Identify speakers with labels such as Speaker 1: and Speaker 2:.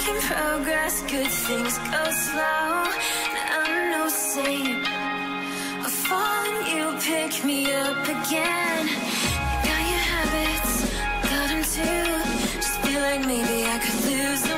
Speaker 1: in progress, good things go slow. I'm no saint. I fall and you pick me up again. Got your habits, got them too. Just feel like maybe I could lose